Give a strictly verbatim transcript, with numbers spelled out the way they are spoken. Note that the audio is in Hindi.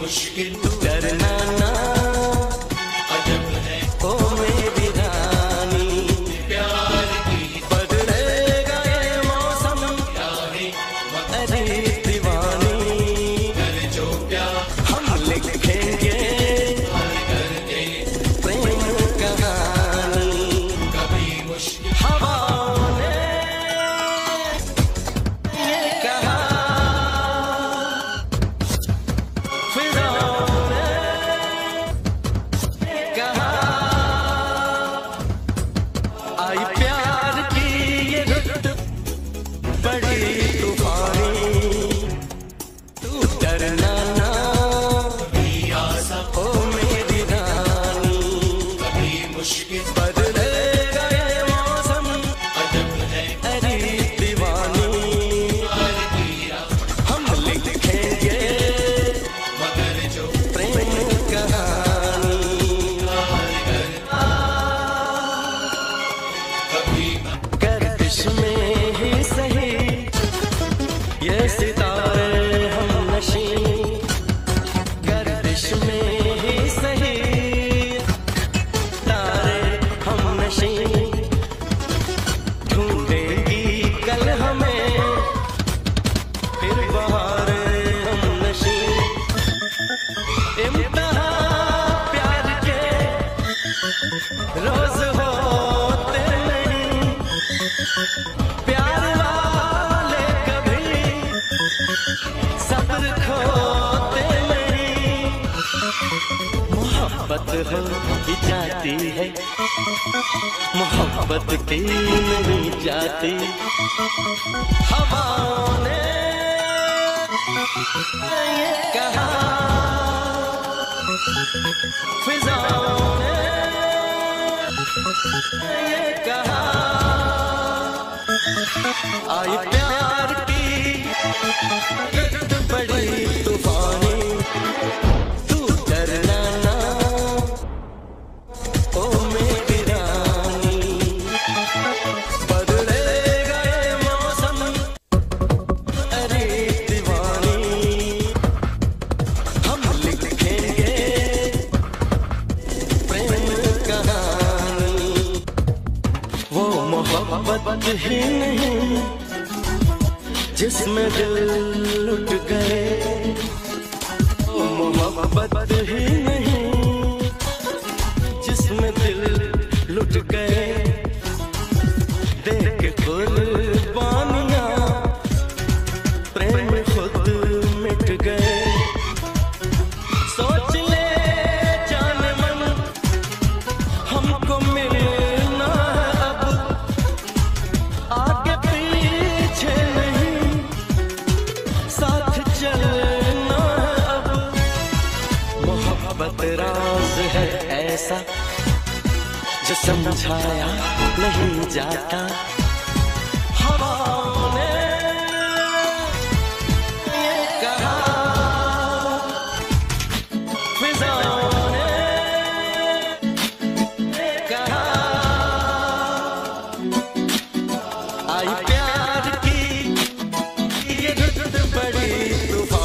मुश्किल डरना ना अजब है ओ मेरी रानी, प्यार की बदलेगा ये मौसम क्या है अरे दीवानी, मगर जो प्यार हम लिखेंगे करके प्रेम कहानी। कभी मुश्किल हवाओं ने ये कहा, फिजाओं ने ये कहा, आई प्यार की ये रुत बड़ी तूफानी, तू डरना ना कभी आसा ओ मेरी रानी, कभी मुश्किल बदलेगा ये मौसम अजब है अरे दीवानी, प्यार की हम लिखेंगे मगर जो प्रेम कहानी। कभी गर्दिश में ही सही ये सितारे हम नशी, गर्दिश में ही सही तारे हम नशी, ढूंढेगी कल हमें फिर बहारे हम नशी, इम्तिहान प्यार के रोज होते नहीं, प्यार वाले कभी सब्र खोते नहीं, मोहब्बत हो ही जाती है, मोहब्बत की नहीं जाती, हवाओं ने ये कहा, फिजाओं ने ये कहा, आई प्यार की रुत बड़ी तूफानी, तू डरना ना ओ मेरी रानी, बदलेगा ये मौसम अरे दीवानी, हम लिखेंगे प्रेम कहानी, वो मोहब्बत ही नहीं जिसमें दिल लुट गए, वो मोहब्बत ही नहीं जिसमें दिल लुट गए, देख कुर्बानियां प्रेम खुद मिट गए, सोच ले जान मन हमको मिलना है अब, आगे पीछे नहीं साथ चलना है अब, मोहब्बत राज है ऐसा जो समझाया नहीं जाता, हवाओं ने ये कहा, फिजाओं ने ये कहा, आई प्यार की ये रुत बड़ी तूफान।